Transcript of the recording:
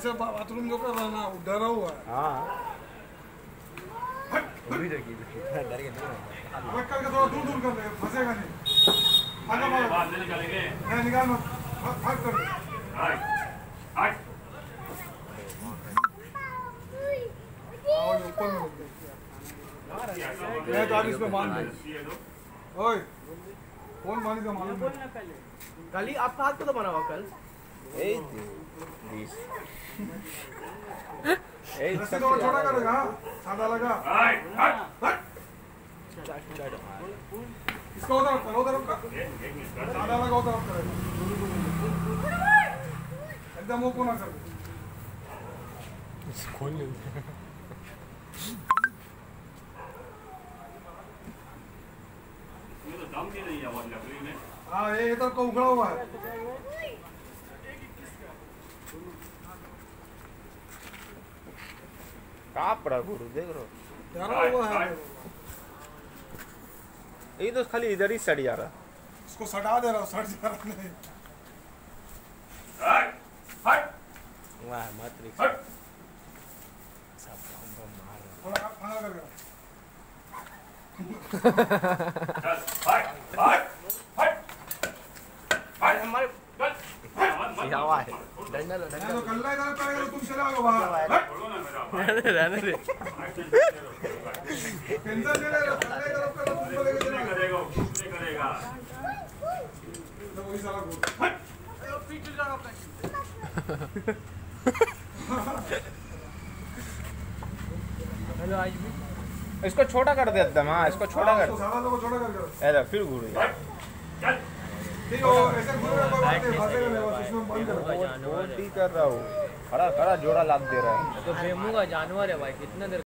ऐसे बाथरूम जो कर रहा ना डरा हुआ है। हाँ अभी देखिए डर के नहीं करके थोड़ा दूर दूर कर ले, फंसेगा नहीं। भागा भागा बाद में निकालेंगे। नहीं निकाल मत, भाग कर। हाय हाय और ऊपर में मैं तो आगे इसमें बांध दे। ओए कौन बांधी का मालूम है? कल ही आपका हाथ तो बना हुआ कल। रस्सी थोड़ा छोटा करेगा, सादा लगा। हाय हाय इसको उधर का सादा लगा, उधर करेगा एकदम वो कोना कर। खोल ले ये तो दम भी नहीं है वो लकड़ी में। हाँ ये इधर को उखड़ा हुआ है। कापड़ा गुरु देख रहे हो डरा हुआ है। ये तो खाली इधर ही सड़ जा रहा। इसको सटा दे रहा हूँ, सट जा रहा नहीं। हाय हाय वाह मत रिक्स हाय सब बम मार रहा थोड़ा फंगा करके हाय हाय हाय हाय हमारे सीधा हुआ है डंडा लो मैं तो कल्ला इधर करेगा तो तुम चले आओगे बाहर। छोड़ो ना मेरा रहने दे टेंशन ले ले, कल्ला इधर करेगा तुम चले कुछ नहीं जाओगे। करेगा कुछ नहीं करेगा। तो वही साला बोल। हेलो आज भी इसको छोटा कर दे एकदम। हाँ इसको छोटा कर तो सादा लोगों छोटा करके। ऐसा फिर घूर चल ठीक है, ऐसे घूरेगा कोई बात नहीं, फंसेगा नहीं, बस इसमें बंद कर। कर रहा हूँ खड़ा खड़ा जोड़ा लाद दे रहा है। तो बेमू का जानवर है भाई, कितना देर